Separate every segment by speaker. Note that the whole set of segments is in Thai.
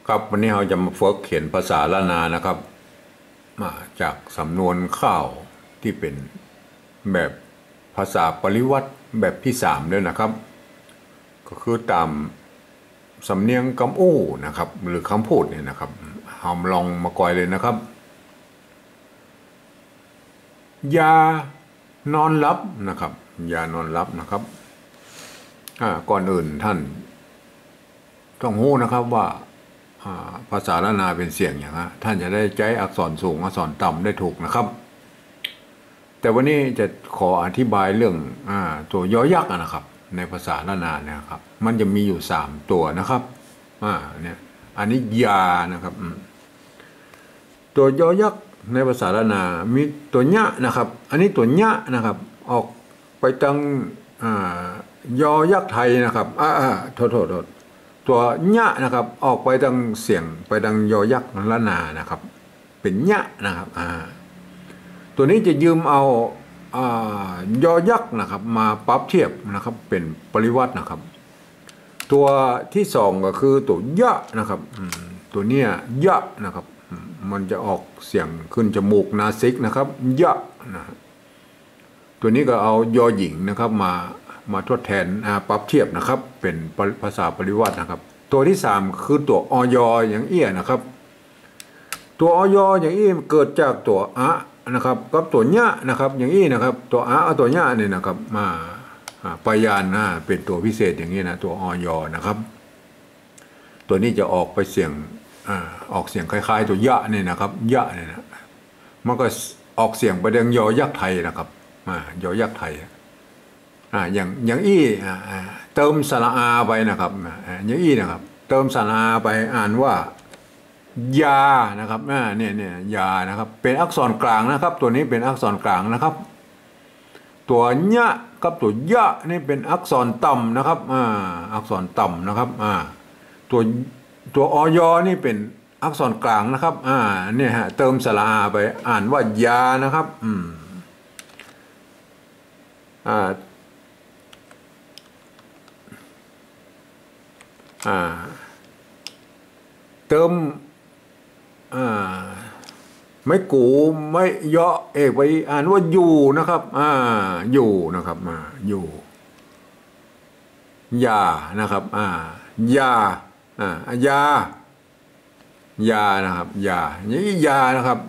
Speaker 1: ครับวันนี้เราจะมาฝึกเขียนภาษาล้านนานะครับมาจากสำนวนข้าวที่เป็นแบบภาษาปริวัติแบบที่3ด้วยนะครับก็คือตามสำเนียงคำอู้นะครับหรือคำพูดเนี่ยนะครับเราลองมากอยเลยนะครับยานอนหลับนะครับยานอนหลับนะครับก่อนอื่นท่านต้องรู้นะครับว่าภาษาล้านนาเป็นเสียงอย่างนั้นท่านจะได้ใจอักษรสูงอักษรต่ำได้ถูกนะครับแต่วันนี้จะขออธิบายเรื่องตัวยอยักษ์นะครับในภาษาล้านนาเนี่ยครับมันจะมีอยู่3ตัวนะครับเนี่ยอันนี้ยานะครับตัวยอยักษ์ในภาษาล้านนามีตัวญะนะครับอันนี้ตัวญะนะครับออกไปทางยอยักษ์ไทยนะครับโทษตัวญะนะครับออกไปทางเสียงไปทางยอยักษ์ล้านนานะครับเป็นญะนะครับตัวนี้จะยืมเอายอยักษ์นะครับมาปรับเทียบนะครับเป็นปริวัตินะครับตัวที่2ก็คือตัวยะนะครับตัวเนี้ยยะนะครับมันจะออกเสียงขึ้นจมูกนาซิกนะครับยะนะตัวนี้ก็เอายอหญิงนะครับมาทดแทนปรับเทียบนะครับเป็นภาษาปริวัตินะครับตัวที่3คือตัวอยอย่างเอี้ยนะครับตัวอยอย่างอี้เกิดจากตัวนะครับกับตัวญะนะครับอย่างอี้นะครับตัวตัวญะเนี่ยนะครับปยานเป็นตัวพิเศษอย่างนี้นะตัวอยนะครับตัวนี้จะออกไปเสียงออกเสียงคล้ายๆตัวยะเนี่ยนะครับยะเนี่ยนะมันก็ออกเสียงไปดังยอยักษ์ไทยนะครับยอยักษ์ไทยอย่างอี้เติมสระอาไปนะครับอย่างอี้นะครับเติมสระอาไปอ่านว่ายานะครับเนี่ยยานะครับเป็นอักษรกลางนะครับตัวนี้เป็นอักษรกลางนะครับตัวญะกับตัวยะนี่เป็นอักษรต่ำนะครับอักษรต่ำนะครับตัวอยนี่เป็นอักษรกลางนะครับเนี่ยฮะเติมสระอาไปอ่านว่ายานะครับเติมไม่กูไม่เยาะเอกไปอ่านว่าอยู่นะครับอยู่นะครับอยู่ยานะครับยายานะครับยานี่ยานะครับ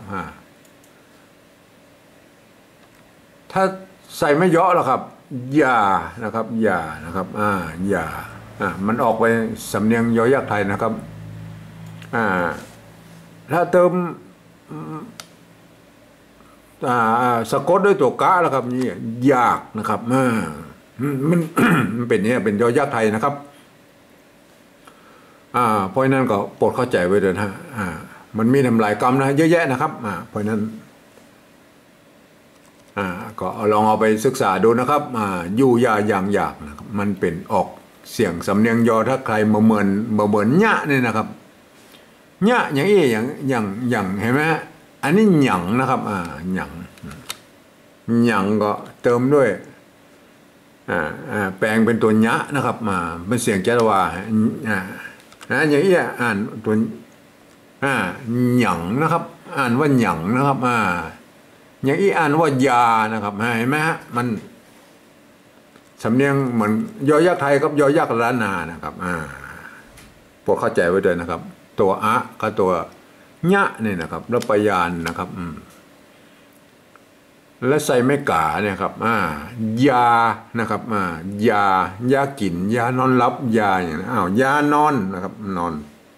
Speaker 1: ถ้าใส่ไม่เยาะหรอกครับยานะครับยานะครับยามันออกไปสำเนียงยอยักษ์ไทยนะครับถ้าเติมสะกดด้วยตัวกะแล้วครับนี่ยากนะครับมันเป็นเนี่ยเป็นยอยักษ์ไทยนะครับเพราะนั้นก็โปรดเข้าใจไว้ด้วยนะมันมีหลายกรรมนะเยอะแยะนะครับเพราะนั้นก็ลองเอาไปศึกษาดูนะครับยู่ยาอย่างยากนะครับมันเป็นออกเสียงสำเนียงยอถ้าใครมาเหมือนญะเนี่ยนะครับญะอย่างอี้อย่างเห็นไหมอันนี้หยั่งนะครับหยั่งก็เติมด้วยแปลงเป็นตัวญะนะครับเป็นเสียงจัตวาอย่างอี้อ่านตัวหยั่งนะครับอ่านว่าหยั่งนะครับอย่างอี้อ่านว่ายานะครับเห็นไหมฮะมันสำเนียงเหมือนยอยักษ์ไทยกับยอยักษ์ล้านนานะครับพวกเข้าใจไว้ด้วยนะครับตัวกับตัวญะเนี่ยนะครับแล้วปยานนะครับและใส่ไม่กาเนี่ยครับยานะครับยากินยานอนหลับยาอย่างนั้นยานอนนะครับนอน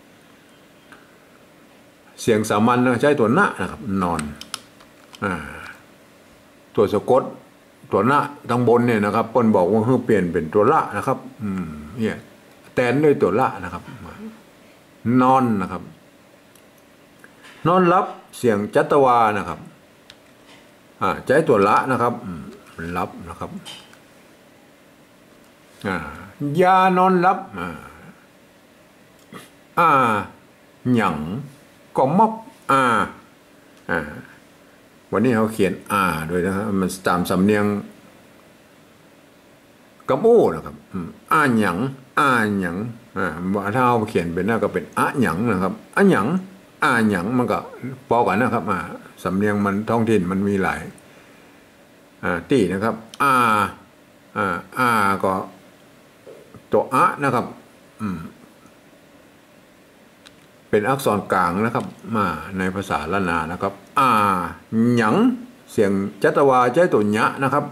Speaker 1: เสียงสามัญใช้ตัวนะนะครับนอนตัวสะกดตัวนะทางบนเนี่ยนะครับเปิ้นบอกว่าเปลี่ยนเป็นตัวละนะครับเนี่ยแทนด้วยตัวละนะครับนอนนะครับนอนรับเสียงจัตวานะครับใช้ตัวละนะครับรับนะครับยานอนรับหยั่งก็มอบวันนี้เขาเขียนด้วยนะครับมันตามสำเนียงกำอู้นะครับหยั่งถ้าเอาเขียนเป็นหน้าก็เป็นอะหยังนะครับอะหยังอาหยังมันก็พอกันนะครับสำเนียงมันท้องถิ่นมันมีหลายตีนะครับก็ตัวอะนะครับเป็นอักษรกลางนะครับมาในภาษาล้านนานะครับหยังเสียงจัตวาใช้ตัวญะนะครับ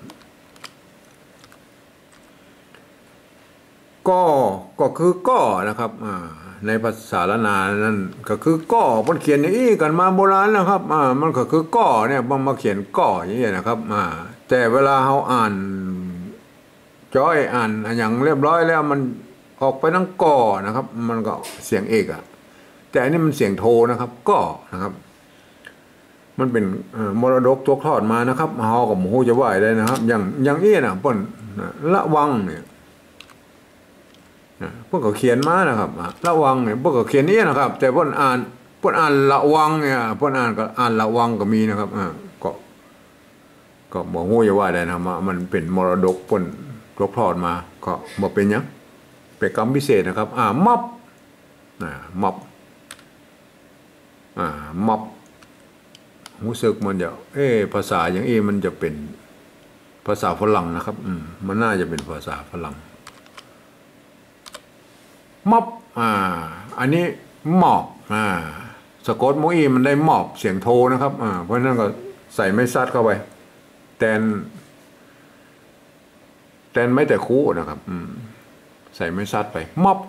Speaker 1: ก็คือก็นะครับในภาษาล้านนานั้นก็คือก็มันเขียนอย่างนี้กันมาโบราณนะครับมันก็คือก็เนี่ยบางมาเขียนก็อย่างนี้นะครับแต่เวลาเขาอ่านจ้อยอ่านอย่างเรียบร้อยแล้วมันออกไปทั้งก็นะครับมันก็เสียงเอกแต่อันนี้มันเสียงโทนะครับก็นะครับมันเป็นมรดกตกทอดมานะครับเฮากับหมูจะไหวได้นะครับอย่างนี้นะเปิ้นละวังเนี่ยพวกเขาเขียนมานะครับละวังเนี่ยพวกเขาเขียนนี้นะครับแต่พวกอ่านละวังเนี่ยพวกอ่านละวังก็มีนะครับก็บอกหูจะว่าได้นะมันเป็นมรดกพวกตกทอดมาก็บอกเป็นยังเป็นกรรมพิเศษนะครับม็อบรู้สึกมันจะภาษาอย่างมันจะเป็นภาษาฝรั่งนะครับมันน่าจะเป็นภาษาฝรั่งม็อบอันนี้หมอบสะกดโมอีมันได้หมอบเสียงโทนะครับเพราะนั้นก็ใส่ไม่ซัดเข้าไปแตนไม่แต่คู่นะครับใส่ไม่ซัดไปม็อบ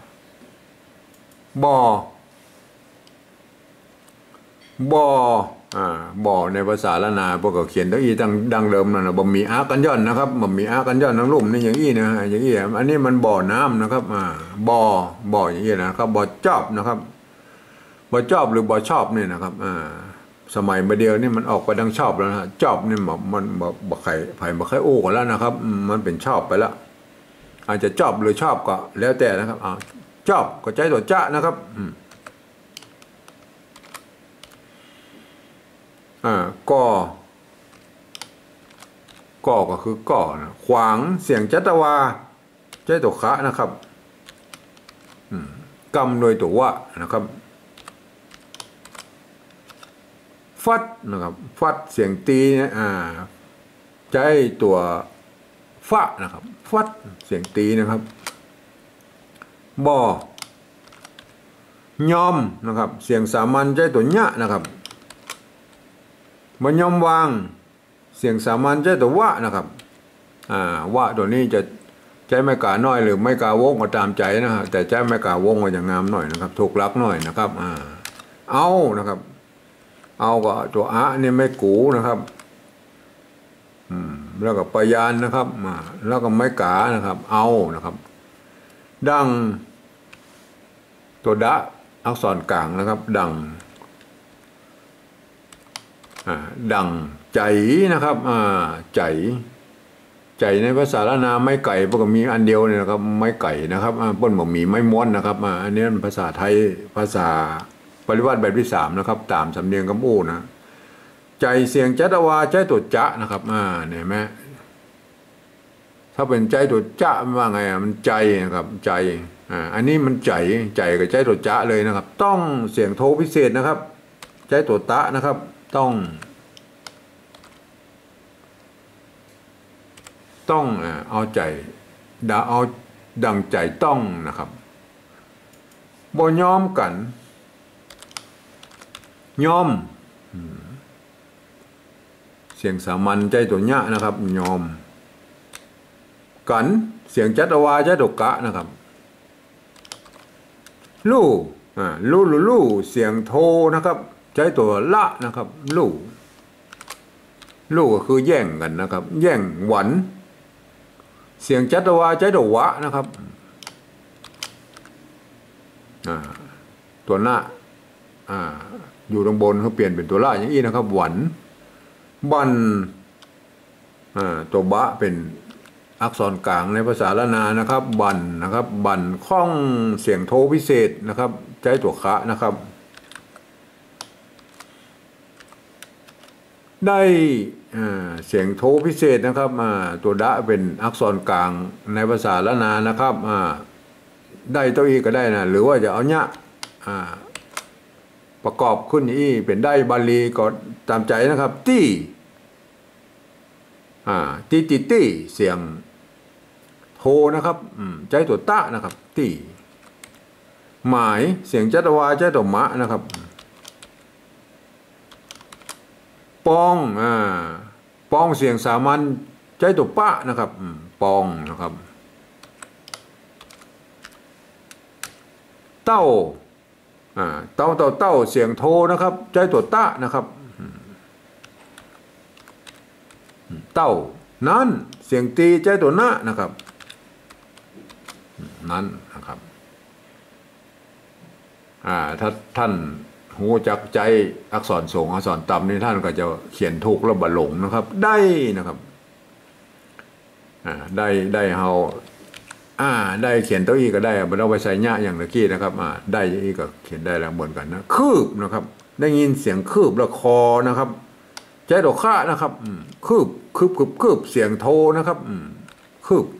Speaker 1: บ่อในภาษาละนาพวกเขาเขียนตั้งดังเดิมนะบ่มีอากันย่อนนะครับบ่มีอากันย่อนทั้งลุ่มนี่อย่างนี้นะอย่างนี้อันนี้มันบ่อน้ำนะครับบ่ออย่างนี้นะครับบ่อจอบนะครับบ่อจอบหรือบ่อชอบนี่นะครับสมัยเมื่อเดียวนี่มันออกไปดังชอบแล้วนะจอบนี่มันบ่ไข่โอ้กันแล้วนะครับมันเป็นชอบไปแล้วอาจจะจอบหรือชอบก็แล้วแต่นะครับจอบก็ใจตัวจ้านะครับก็คือก่อนะขวางเสียงจัตวาใจตัวคะนะครับกำโดยตัววะนะครับฟัดนะครับฟัดเสียงตีนะใจตัวฟะนะครับฟัดเสียงตีนะครับยอมนะครับเสียงสามัญใจตัวญะนะครับมันยอมวางเสียงสามัญใช้ตัววะนะครับวะตัวนี้จะใช้ไม่กาน้อยหรือไม่กาวงก็ตามใจนะฮะแต่ใช้ไม่กาวงก็อย่างงามหน่อยนะครับถูกลักหน่อยนะครับเอานะครับเอาก็ตัวนี่ไม่กูนะครับแล้วก็ปยานนะครับแล้วก็ไม่กานะครับเอานะครับดังตัวดะอักษรกลางนะครับดังใจนะครับใจในภาษาละนาไม่ไก่พวกมีอันเดียวเนี่ยนะครับไม่ไก่นะครับป้นบ่มีไม่ม้วนนะครับอันนี้ภาษาไทยภาษาปริวัติแบบที่3นะครับตามสำเนียงคำอู้นะใจเสียงจัตวาใจตัวจะนะครับเนี่ยแม่ถ้าเป็นใจตัวจะว่าไงมันใจนะครับใจอันนี้มันใจกับใจตัวจะเลยนะครับต้องเสียงโทพิเศษนะครับใจตัวตะนะครับต้องเอาใจเอาดังใจต้องนะครับบ่ยอมกันยอมเสียงสามัญใจตัวญะนะครับยอมกันเสียงจัตวาใจตัวกะนะครับลู่เสียงโทนะครับใจตัวละนะครับลู่ก็คือแย่งกันนะครับแย่งหวันเสียงจัตวาใจตัววะนะครับตัวหน้าอยู่ตรงบนเขาเปลี่ยนเป็นตัวละอย่างนี้นะครับหวันบันตัวบะเป็นอักษรกลางในภาษาละนานะครับบันนะครับบันข้องเสียงโทพิเศษนะครับใจตัวคะนะครับได้เสียงโทพิเศษนะครับตัวดะเป็นอักษรกลางในภาษาละนานะครับได้ตัวอีก็ได้นะหรือว่าจะเอาเนี่ยประกอบขึ้นอีเป็นได้บาลีก็ตามใจนะครับตี้ตี้เสียงโทนะครับใจตัวตะนะครับตี้หมายเสียงจัตวาใจตัวมะนะครับปองปองเสียงสามัญใจตัวปะนะครับปองนะครับเต้าเต้าเสียงโทนะครับใจตัวตะนะครับเต้านั้นเสียงตีใจตัวนะนะครับนั้นนะครับถ้าท่านหูจักใจอักษรสูงอักษรต่ำนี่ท่านก็จะเขียนถูกแล้วบะหลงนะครับได้นะครับได้เฮาได้เขียนตัวอีก็ได้ไม่ต้องไปใส่หน้าอย่างตะกี้นะครับได้อีก็เขียนได้แล้วเหมือนกันนะคืบนะครับได้ยินเสียงคืบแล้วคอนะครับใจดอกข้านะครับคืบเสียงโทนะครับคืบ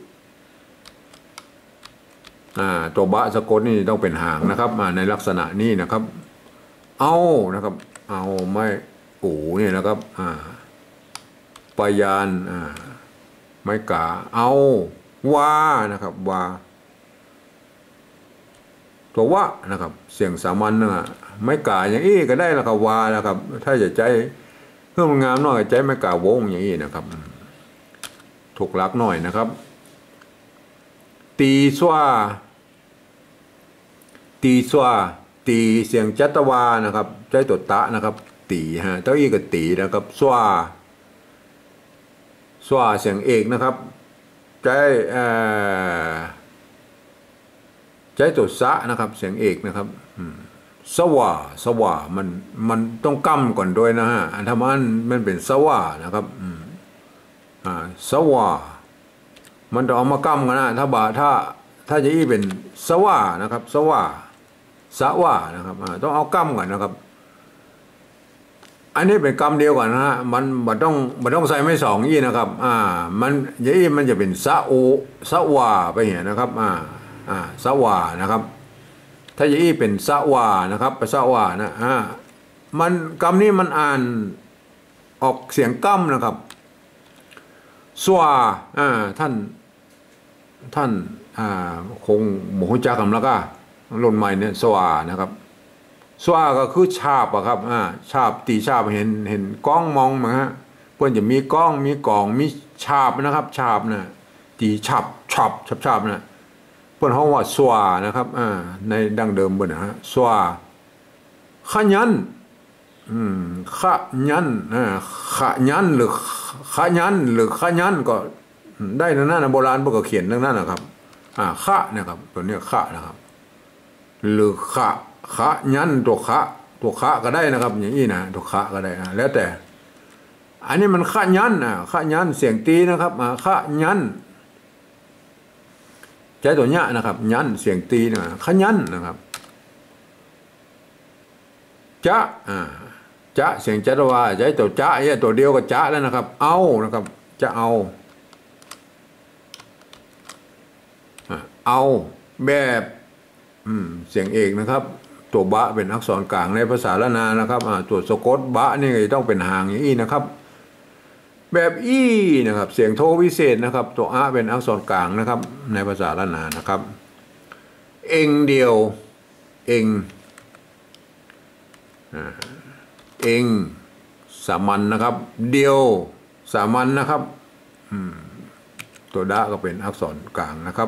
Speaker 1: ตัวบะสะกดนี่ต้องเป็นหางนะครับในลักษณะนี้นะครับเอานะครับเอาไม่อู๋นี่นะครับปยานไม่กาเอาวานะครับวาตัววะนะครับเสียงสามัญนะไม่กาอย่างอี้ก็ได้นะครับวานะครับถ้าจะใจเพื่อมันงามหน่อยใจไม่กาวงอย่างนี้นะครับถูกลักหน่อยนะครับตีสวาตีเสียงจัตวานะครับใจตัวตะนะครับตีเต้าอี้กับตีนะครับสวาเสียงเอกนะครับใจตัวสะนะครับเสียงเอกนะครับสว่ามันต้องกั้มก่อนด้วยนะฮะธรรมะมันเป็นสว่านะครับสว่ามันต้องเอามากั้มกันนะถ้าจะอี้เป็นสว่านะครับสว่านะครับต้องเอากั้มก่อนนะครับอันนี้เป็นกรรมเดียวกันนะฮะมันต้องใส่ไม่สองอี้นะครับมันอี้มันจะเป็นสว่าไปเห็นนะครับสว่านะครับถ้าอี้เป็นสว่านะครับไปสว่านะมันกรรมนี้มันอ่านออกเสียงกั้มนะครับสว่าท่านคงหมูจักกันแล้วก็รุ่นใหม่เนี่ยสว่านะครับสว่าก็คือชาบอะครับชาบตีชาบเห็นกล้องมองมั้งฮะเพื่อนจะมีกล้องมีกล่องมีชาบนะครับชาบนะตีฉับนะเพื่อนเขาว่าสว่านะครับในดั้งเดิมเพื่อนนะฮะสว่าขยันขยันหรือขยันก็ได้นั่นนะโบราณพวกก็เขียนนั่นนะครับขะนะครับตัวนี้ขะนะครับหรือขะยันตัวขะก็ได้นะครับอย่างนี้นะตัวขะก็ได้แล้วแต่อันนี้มันขะยันเสียงตีนะครับขะยันใจตัวเนี้ยนะครับยันเสียงตีนะขะยันนะครับจะเสียงจัตวาใจตัวจะเนี่ยตัวเดียวกับจะแล้วนะครับเอานะครับจะเอาแบบเสียงเอกนะครับตัวบะเป็นอักษรกลางในภาษาละนานะครับตัวสะกดบะนี่ต้องเป็นหางอย่างนี้นะครับแบบอีนะครับเสียงโทวิเศษนะครับตัวอะเป็นอักษรกลางนะครับในภาษาละนานะครับเองเดียวเองสามัญนะครับเดียวสามัญนะครับตัวดะก็เป็นอักษรกลางนะครับ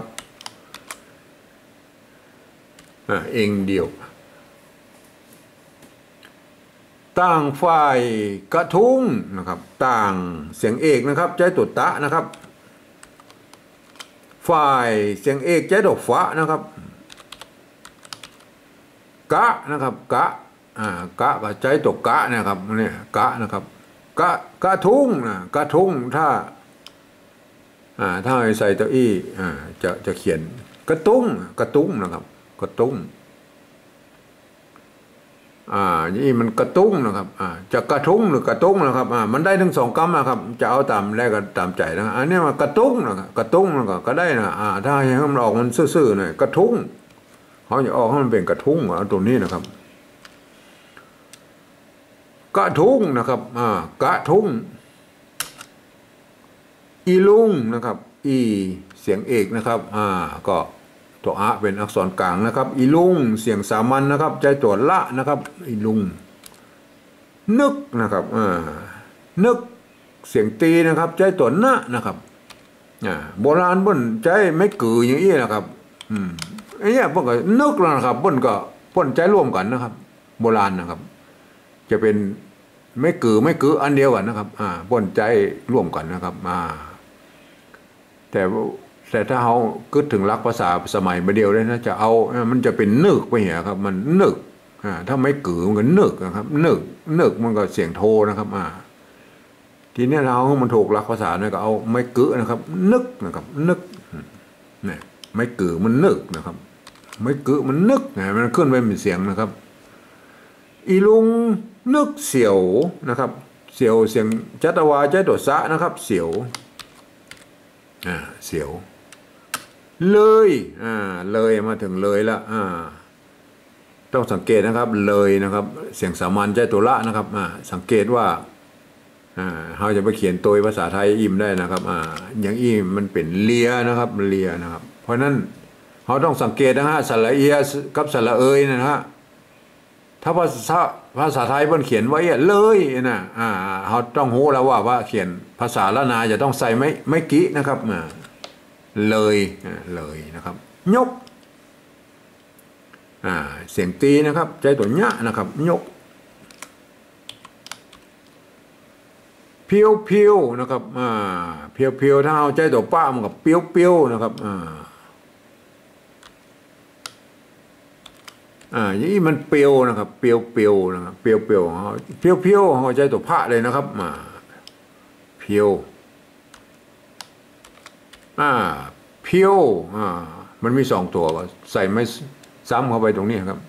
Speaker 1: เองเดียวต่างฝ่ายกระทุ้งนะครับต่างเสียงเอกนะครับใจตัวตะนะครับฝ่ายเสียงเอกใจตัวฟ้านะครับกะนะครับกะกับใจตัวกะนะครับเนี่ยกะนะครับกระทุ้งกระทุ้งถ้าใส่ตัวอี้จะเขียนกระตุ้งนะครับกระตุ้งนี่มันกระตุ้งนะครับจะกระทุ้งหรือกระตุ้งนะครับมันได้ทั้งสองกรรมนะครับจะเอาตามแรกก็ตามใจนะอันนี้มันกระตุ้งนะครับกระตุ้งก็ได้นะถ้าให้มันออกมันซื่อๆหน่อยกระทุ้งเขาจะออกให้มันเป็นกระทุ้งเอาตรงนี้นะครับกระทุ้งนะครับกระทุ้งอีลุงนะครับอีเสียงเอกนะครับก็ตัวอะเป็นอักษรกลางนะครับอีลุงเสียงสามัญนะครับใจตัวละนะครับอีลุงนึกนะครับนึกเสียงตีนะครับใจตัวนะนะครับโบราณบนใจไม่กืออย่างนี้นะครับไอ้เนี่ยพวกก็นึกแล้วนะครับบนก็พ่นใจร่วมกันนะครับโบราณนะครับจะเป็นไม่กืออันเดียวกันนะครับพ่นใจร่วมกันนะครับแต่ถ้าเขากึศถึงรักภาษาสมัยมาเดียวเลยนะจะเอามันจะเป็นนึกไปเหี้ยครับมันนึกถ้าไม่กือมันก็นึกนะครับนึกมันก็เสียงโทนะครับทีนี้เรามันถูกรักภาษาเนี่ยก็เอาไม่กือนะครับนึกนะครับนึกเนี่ยไม่กือมันนึกนะครับไม่กือมันนึกมันขึ้นไปเป็นเสียงนะครับอีลุงนึกเสียวนะครับเสียวเสียงจัตวาใจตัวสะนะครับเสียวเสียวเลยเลยมาถึงเลยละต้องสังเกตนะครับเลยนะครับเสียงสามัญใจตัวละนะครับสังเกตว่าเราจะไปเขียนตัวภาษาไทยอิ่มได้นะครับอย่างอิ่มมันเป็นเลียนะครับเลียนะครับเพราะนั้นเราต้องสังเกตนะฮะสระเอียกับสระเอยนะฮะถ้าภาษาไทยเพิ่นเขียนไว้เลยนะเราต้องรู้แล้วว่าเขียนภาษาละนาจะต้องใส่ไม่กี้นะครับเลยนะครับยกเสียงตีนะครับใจตัวเนี้ยนะครับยกเพียวนะครับเพียวถ้าเอาใจตัวป้ามันกับเปียวนะครับอย่างนี้มันเปียวนะครับเปียวนะครับเปียวเอาใจตัวพระเลยนะครับเพียวเพียวมันมี2ตัวใส่ไม่ซ้ำเข้าไปตรงนี้ครับ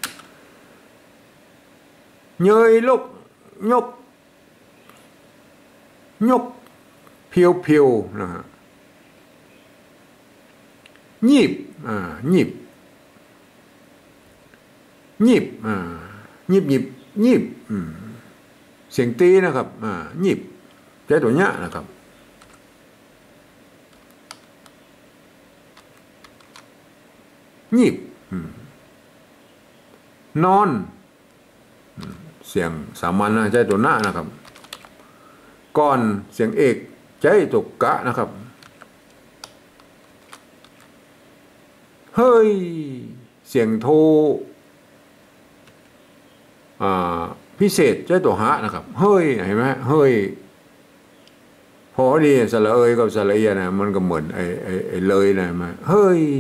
Speaker 1: เยยลุกยกเพียวนะฮะหยิบหยิบเสียงตีนะครับหยิบใจตัวเนี้ยนะครับหยิบนอนเสียงสามัญนะใจตัวหน้านะครับก่อนเสียงเอกใจตัวกะนะครับเฮ้ยเสียงโทพิเศษใจตัวหะนะครับเฮ้ยเห็นไหมเฮ้ยพอดีสระเอยกับสระเอียนะมันก็เหมือนไอ้เลยนะมาเฮ้ย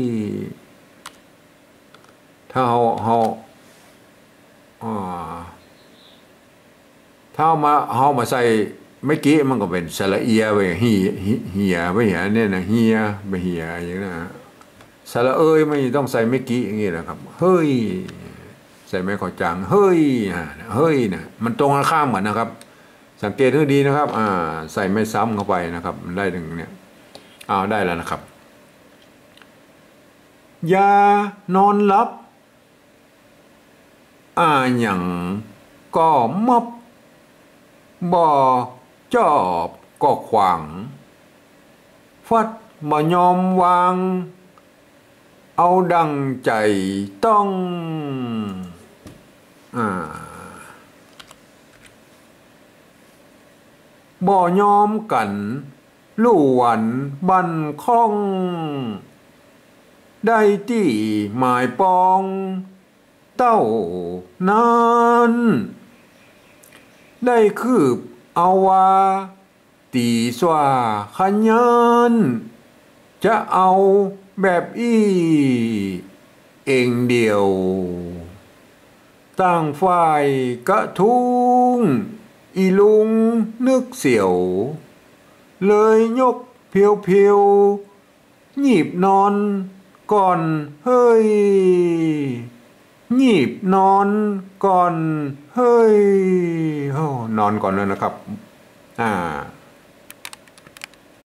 Speaker 1: ถ้าเขามาใส่ไม่กี้มันก็เป็นสระเอียไปเฮียไปเหียเนี่ยนะเฮียไปเหียอย่างนั้นสระเอยไม่ต้องใส่ไม่กี้อย่างนี้นะครับเฮ้ยใส่ไม่ขอจางเฮ้ยนะมันตรงกันข้ามกันนะครับสังเกตให้ดีนะครับใส่ไม่ซ้ำเข้าไปนะครับได้ถึงเนี่ยได้แล้วนะครับอย่านอนหลับอย่างก็มับบ่จอบก็ขวางฟัดบ่ยอมวางเอาดังใจต้องบ่ยอมกันลู่หวันบันคล้องได้ที่หมายปองเต้านั้นได้คืบเอาว่าตีสว่าขยันจะเอาแบบเองเดียวต่างฝ่ายกระทุ้งอีลุงนึกเสียวเลยยกเพียวหยิบนอนก่อนเฮ้ยหยิบนอนก่อนเฮ้ยนอนก่อนเลยนะครับ